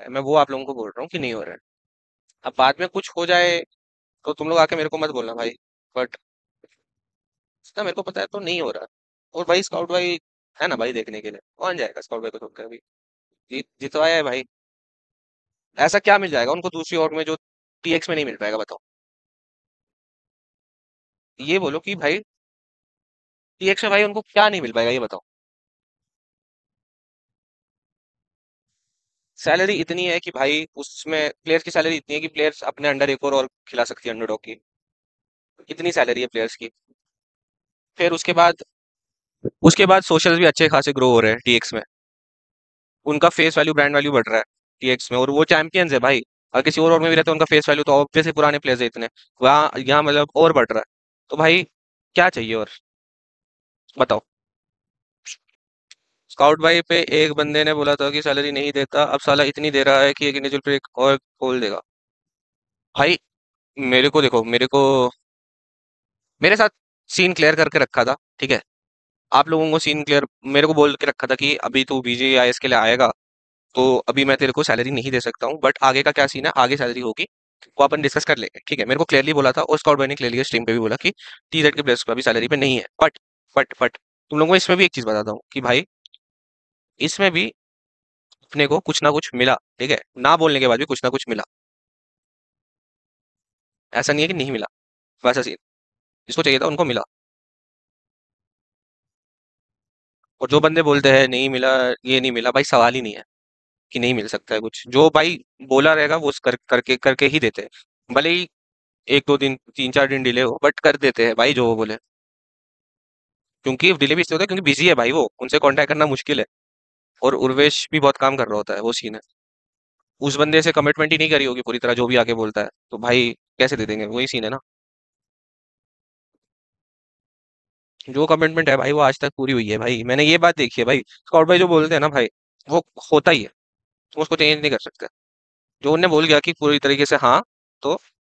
मैं वो आप लोगों को बोल रहा हूँ कि नहीं हो रहा है। अब बाद में कुछ हो जाए तो तुम लोग आके मेरे को मत बोलना भाई। बट ना, मेरे को पता है तो नहीं हो रहा। और भाई स्काउट भाई है ना भाई, देखने के लिए कौन जाएगा स्काउट भाई को छोड़कर अभी। जितवाया है भाई। ऐसा क्या मिल जाएगा उनको दूसरी ओर में जो टीएक्स में नहीं मिल पाएगा, बताओ। ये बोलो कि भाई टीएक्स में भाई उनको क्या नहीं मिल पाएगा, ये बताओ। सैलरी इतनी है कि भाई उसमें प्लेयर्स की सैलरी इतनी है कि प्लेयर्स अपने अंडर एक और खिला सकती है अंडरडॉग की। इतनी सैलरी है प्लेयर्स की। फिर उसके बाद सोशल भी अच्छे खासे ग्रो हो रहे हैं टीएक्स में। उनका फेस वैल्यू, ब्रांड वैल्यू बढ़ रहा है टीएक्स में, और वो चैंपियंस है भाई। अगर किसी और में भी रहता है उनका फेस वैल्यू तो ऑब्वियसली पुराने प्लेयर्स है इतने, वहाँ यहाँ मतलब और बढ़ रहा है। तो भाई क्या चाहिए और, बताओ। स्काउट भाई पे एक बंदे ने बोला था कि सैलरी नहीं देता, अब साला इतनी दे रहा है कि एक इंडिविजुअल पे एक और खोल देगा। भाई मेरे को देखो, मेरे साथ सीन क्लियर करके रखा था, ठीक है। आप लोगों को सीन क्लियर मेरे को बोल के रखा था कि अभी तू बीजीआईएस के लिए आएगा तो अभी मैं तेरे को सैलरी नहीं दे सकता हूँ, बट आगे का क्या सीन है, आगे सैलरी होगी वो अपन डिस्कस कर लेंगे, ठीक है। मेरे को क्लियरली बोला था, और स्कॉट भाई ने क्लियरली स्ट्रीम पे भी बोला कि टीजेड के प्लेयर्स को अभी सैलरी पे नहीं है। बट तुम लोगों को इसमें भी एक चीज बताता हूँ कि भाई इसमें भी अपने को कुछ ना कुछ मिला, ठीक है। ना बोलने के बाद भी कुछ ना कुछ मिला। ऐसा नहीं है कि नहीं मिला, वैसा सीन। जिसको चाहिए था उनको मिला। और जो बंदे बोलते हैं नहीं मिला, ये नहीं मिला, भाई सवाल ही नहीं है कि नहीं मिल सकता है कुछ। जो भाई बोला रहेगा वो करके करके ही देते हैं, भले ही एक दो दिन, तीन चार दिन डिले हो, बट कर देते हैं भाई जो वो बोले। क्योंकि डिले भी इसलिए होता है क्योंकि बिजी है भाई, वो उनसे कांटेक्ट करना मुश्किल है। और उर्वेश भी बहुत काम कर रहा होता है, वो सीन है। उस बंदे से कमिटमेंट ही नहीं करी होगी पूरी तरह, जो भी आके बोलता है, तो भाई कैसे दे देंगे, वही सीन है ना। जो कमिटमेंट है भाई वो आज तक पूरी हुई है भाई, मैंने ये बात देखी है भाई। स्कॉट भाई जो बोलते हैं ना भाई, वो होता ही है। तुम उसको चेंज नहीं कर सकते। जो उनने बोल गया कि पूरी तरीके से हाँ, तो